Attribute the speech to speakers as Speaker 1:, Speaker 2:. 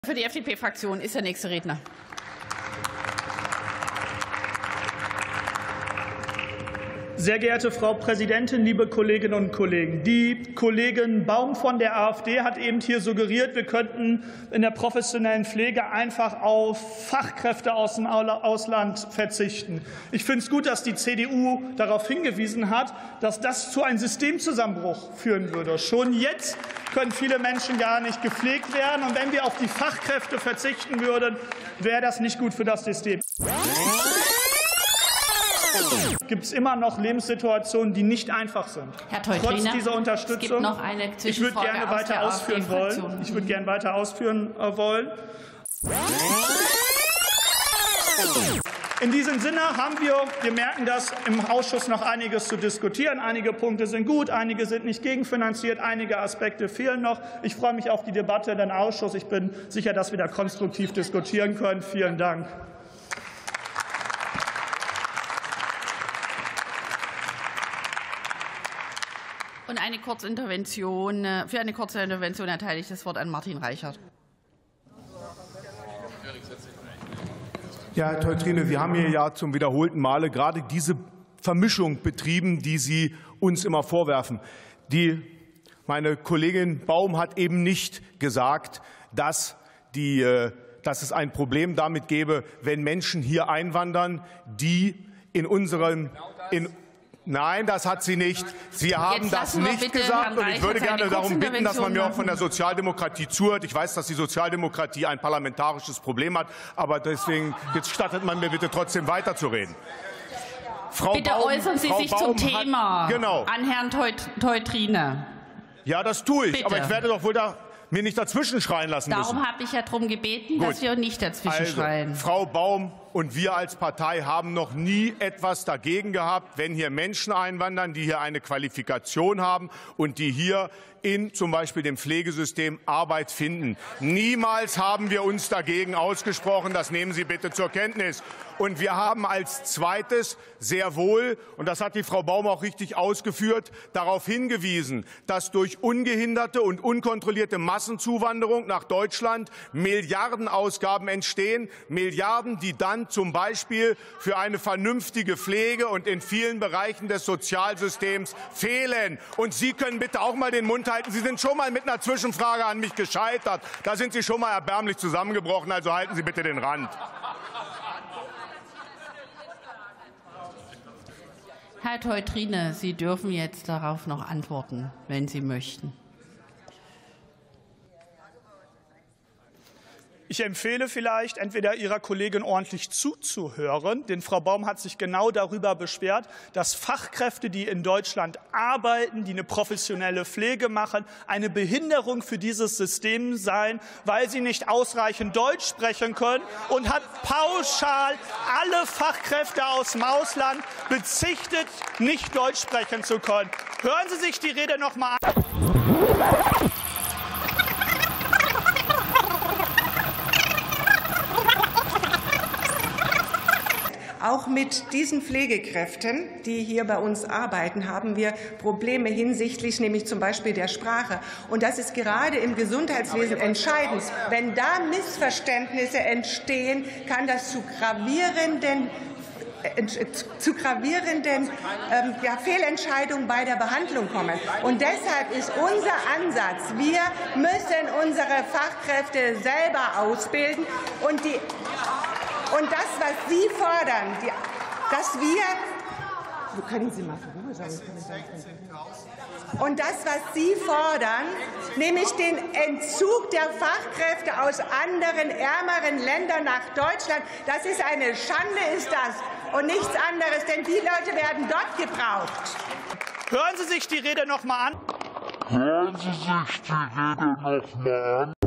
Speaker 1: Für die FDP-Fraktion ist der nächste Redner.
Speaker 2: Sehr geehrte Frau Präsidentin, liebe Kolleginnen und Kollegen! Die Kollegin Baum von der AfD hat eben hier suggeriert, wir könnten in der professionellen Pflege einfach auf Fachkräfte aus dem Ausland verzichten. Ich finde es gut, dass die CDU darauf hingewiesen hat, dass das zu einem Systemzusammenbruch führen würde. Schon jetzt können viele Menschen gar nicht gepflegt werden. Und wenn wir auf die Fachkräfte verzichten würden, wäre das nicht gut für das System. Gibt es immer noch Lebenssituationen, die nicht einfach sind.
Speaker 1: Herr Teutriner,
Speaker 2: trotz dieser Unterstützung.
Speaker 1: Es gibt noch eine Zwischenfrage.
Speaker 2: Ich würde gerne weiter ausführen wollen. In diesem Sinne haben wir merken das, im Ausschuss noch einiges zu diskutieren. Einige Punkte sind gut, einige sind nicht gegenfinanziert, einige Aspekte fehlen noch. Ich freue mich auf die Debatte in den Ausschuss. Ich bin sicher, dass wir da konstruktiv diskutieren können. Vielen Dank.
Speaker 1: Und für eine kurze Intervention erteile ich das Wort an Martin Reichert.
Speaker 3: Ja, Herr Teutrine, Sie haben hier ja zum wiederholten Male gerade diese Vermischung betrieben, die Sie uns immer vorwerfen. Meine Kollegin Baum hat eben nicht gesagt, dass es ein Problem damit gäbe, wenn Menschen hier einwandern, die Nein, das hat sie nicht. Sie haben das nicht gesagt. Und ich würde gerne darum bitten, dass man mir auch von der Sozialdemokratie zuhört. Ich weiß, dass die Sozialdemokratie ein parlamentarisches Problem hat. Aber deswegen gestattet man mir bitte trotzdem weiterzureden.
Speaker 1: Bitte äußern Sie sich zum Thema an Herrn Teutrine.
Speaker 3: Ja, das tue ich.
Speaker 1: Bitte.
Speaker 3: Aber ich werde doch wohl mir nicht dazwischen schreien lassen müssen.
Speaker 1: Darum habe ich ja darum gebeten, dass wir nicht dazwischen schreien.
Speaker 3: Frau Baum und wir als Partei haben noch nie etwas dagegen gehabt, wenn hier Menschen einwandern, die hier eine Qualifikation haben und die hier in zum Beispiel dem Pflegesystem Arbeit finden. Niemals haben wir uns dagegen ausgesprochen. Das nehmen Sie bitte zur Kenntnis. Und wir haben als Zweites sehr wohl, und das hat die Frau Baum auch richtig ausgeführt, darauf hingewiesen, dass durch ungehinderte und unkontrollierte Massenzuwanderung nach Deutschland Milliardenausgaben entstehen, Milliarden, die dann zum Beispiel für eine vernünftige Pflege und in vielen Bereichen des Sozialsystems fehlen. Und Sie können bitte auch mal den Mund halten. Sie sind schon mal mit einer Zwischenfrage an mich gescheitert. Da sind Sie schon mal erbärmlich zusammengebrochen. Also halten Sie bitte den Rand.
Speaker 1: Herr Teutrine, Sie dürfen jetzt darauf noch antworten, wenn Sie möchten.
Speaker 2: Ich empfehle vielleicht, entweder Ihrer Kollegin ordentlich zuzuhören, denn Frau Baum hat sich genau darüber beschwert, dass Fachkräfte, die in Deutschland arbeiten, die eine professionelle Pflege machen, eine Behinderung für dieses System seien, weil sie nicht ausreichend Deutsch sprechen können, und hat pauschal alle Fachkräfte aus dem Ausland bezichtigt, nicht Deutsch sprechen zu können. Hören Sie sich die Rede noch mal an.
Speaker 4: Auch mit diesen Pflegekräften, die hier bei uns arbeiten, haben wir Probleme hinsichtlich nämlich zum Beispiel der Sprache. Und das ist gerade im Gesundheitswesen entscheidend. Wenn da Missverständnisse entstehen, kann das zu gravierenden Fehlentscheidungen bei der Behandlung kommen. Und deshalb ist unser Ansatz, wir müssen unsere Fachkräfte selber ausbilden und das, was Sie fordern, dass wir, können Sie mal und das, was Sie fordern, nämlich den Entzug der Fachkräfte aus anderen, ärmeren Ländern nach Deutschland, das ist eine Schande, ist das, und nichts anderes, denn die Leute werden dort gebraucht.
Speaker 2: Hören Sie sich die Rede noch mal an.